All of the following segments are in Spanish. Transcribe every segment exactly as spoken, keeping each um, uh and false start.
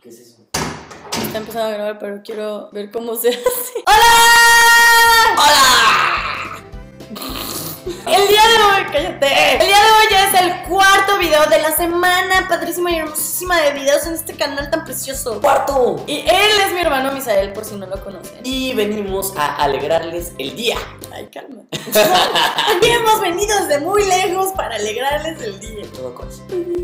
¿Qué es eso? Está empezando a grabar, pero quiero ver cómo se hace. ¡Hola! ¡Hola! El día de hoy, cállate. El día de hoy ya es el cuarto video de la semana padrísima y hermosísima de videos en este canal tan precioso. ¡Cuarto! Y él es mi hermano Misael, por si no lo conocen. Y venimos a alegrarles el día. Ay, calma. Aquí hemos venido desde muy lejos para alegrarles el día. Todo con eso.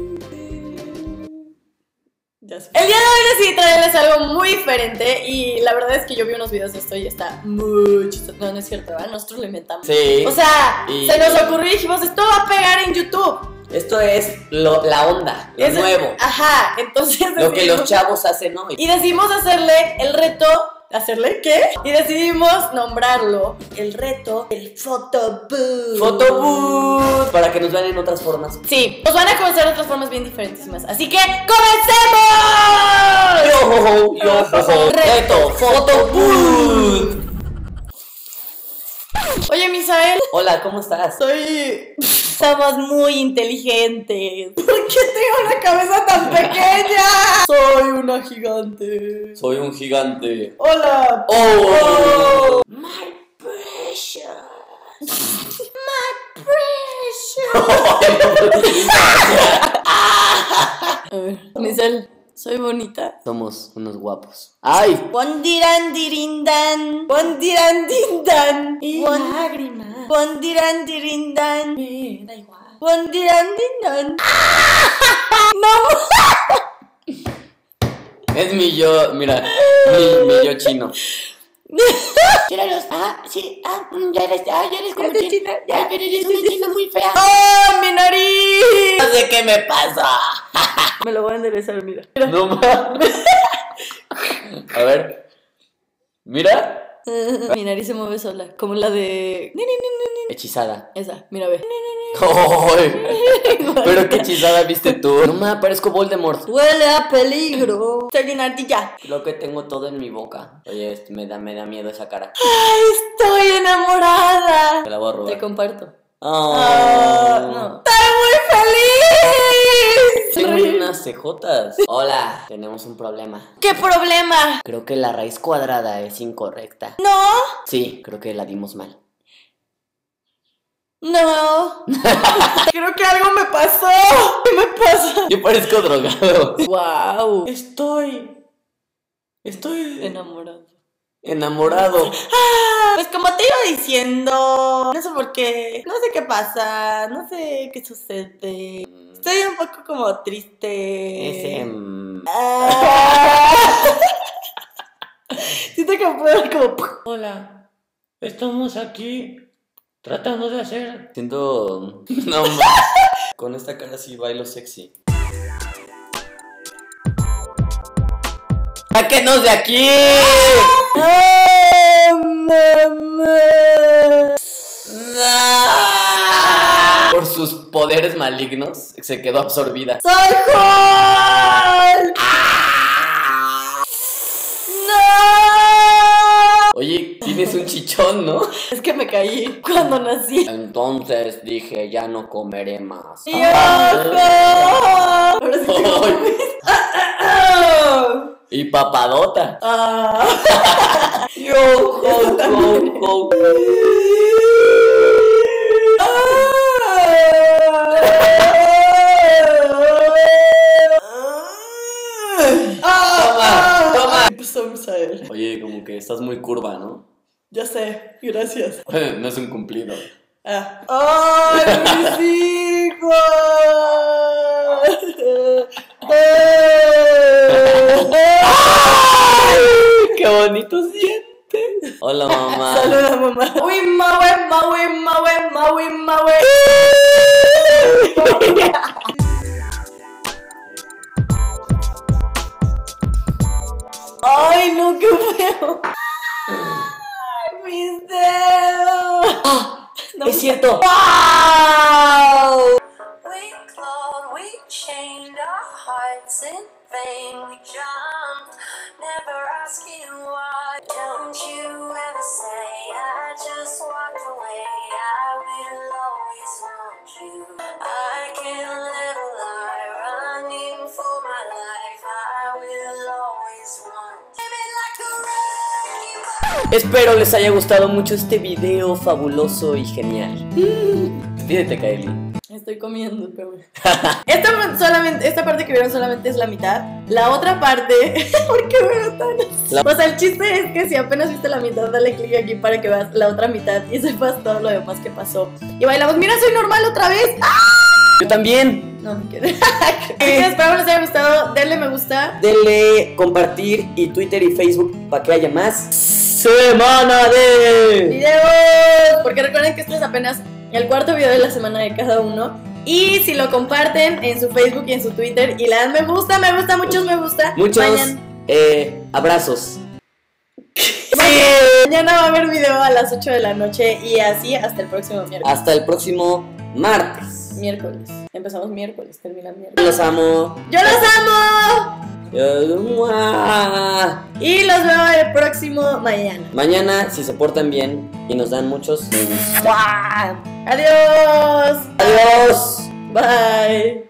Ya sé. El día de hoy decidí traerles algo muy diferente. Y la verdad es que yo vi unos videos de esto y está muy chistoso. No, no es cierto, ¿verdad? Nosotros lo inventamos. Sí. O sea, y... se nos ocurrió y dijimos, esto va a pegar en YouTube. Esto es lo, la onda, lo Eso, nuevo. Ajá, entonces Lo que decidimos, los chavos hacen hoy. Y decidimos hacerle el reto. ¿Hacerle qué? Y decidimos nombrarlo el reto del photobooth. Photobooth. Para que nos vean en otras formas. Sí, os van a conocer de otras formas bien diferentísimas. Así que ¡comencemos! Yo, yo, yo. Reto Photobooth. Oye, Misael. Hola, ¿cómo estás? Soy... Somos muy inteligentes. ¿Por qué tengo una cabeza tan pequeña? Soy una gigante. Soy un gigante. Hola. Oh, oh. My precious. My precious. A ver, Misael, soy bonita. Somos unos guapos. ¡Ay! Bondirandirindan. Bondirandindan. Y Bon- lágrimas. Bondirandirindan. Me da igual. Bondirandindan. Es mi yo, mira, mi, mi yo chino. Tíralos. Ah, sí. Ah, ya eres, ah, ya eres como china. Ya, pero eres una china muy fea. ¡Oh, mi nariz! No sé qué me pasa. Me lo voy a enderezar, mira. No mames. A ver. Mira. Mi nariz se mueve sola, como la de... Hechizada. Esa, mira, ve. ¡Ay! Pero qué hechizada viste tú. No me parezco Voldemort. Huele a peligro. Soy una ardilla. Creo que tengo todo en mi boca. Oye, este, me da, me da miedo esa cara. ¡Ay, estoy enamorada! Te la voy a robar. Te comparto. Oh. Ah, no. ¡Estoy muy feliz! Tengo unas cejotas. Hola, tenemos un problema. ¿Qué problema? Creo que la raíz cuadrada es incorrecta. ¿No? Sí, creo que la dimos mal. No. Creo que algo me pasó. ¿Qué me pasa? Yo parezco drogado. Wow. Estoy... Estoy... Enamorado. enamorado. Ah, pues como te iba diciendo, no sé por qué, no sé qué pasa, no sé qué sucede. Estoy un poco como triste. Ese... mm, Ah. Siento que puedo como... Hola. Estamos aquí tratando de hacer. Siento... No, ma- con esta cara sí bailo sexy. ¡Sáquenos de aquí! ¡Ah, mamá! Por sus poderes malignos se quedó absorbida. ¡Soy Hulk! ¡No! Oye, tienes un chichón, ¿no? Es que me caí cuando nací. Entonces dije, ya no comeré más. ¡Y ojo! Ahora sí tengo Ay. mis- Y papadota. Ah. Yo, ho, ho, ho. Toma, toma. ¿Qué pasó, Misael? Oye, como que estás muy curva, ¿no? Ya sé, gracias. No es un cumplido. Ah. ¡Ay, mis hijos! ¡Qué bonitos dientes! Hola, mamá. Saluda, mamá. Uy, mawe, mawe, mawe, mawe, mawe. Ay, no, qué feo. Ay, mis dedos. ¡Ah! No, ¡Es cierto! ¡Wow! We clawed, we chained our hearts in vain. We jumped, never asking why. Don't you ever say I just walked away. I will always want you. I can't live a lie running for my life. I will Espero les haya gustado mucho este video fabuloso y genial. Despídete, Kylie. Estoy comiendo, pero esta, solamente, esta parte que vieron solamente es la mitad. La otra parte, ¿por qué veo tan así? La... O sea, el chiste es que si apenas viste la mitad, dale clic aquí para que veas la otra mitad y sepas todo lo demás que pasó. Y bailamos, mira, soy normal otra vez. ¡Ah! Yo también. No, me quedé. Espero les haya gustado. Denle me gusta. Denle compartir y Twitter y Facebook para que haya más semana de videos. Porque recuerden que esto es apenas el cuarto video de la semana de cada uno. Y si lo comparten en su Facebook y en su Twitter y le dan me gusta, me gusta, muchos me gusta. Muchos eh, abrazos. Mañana va a haber video a las ocho de la noche y así hasta el próximo miércoles. Hasta el próximo martes. Miércoles. Empezamos miércoles, termina miércoles. Los amo. ¡Yo los amo! Yo... Y los veo el próximo mañana. Mañana, si se portan bien y nos dan muchos. ¡Adiós! Adiós. Bye.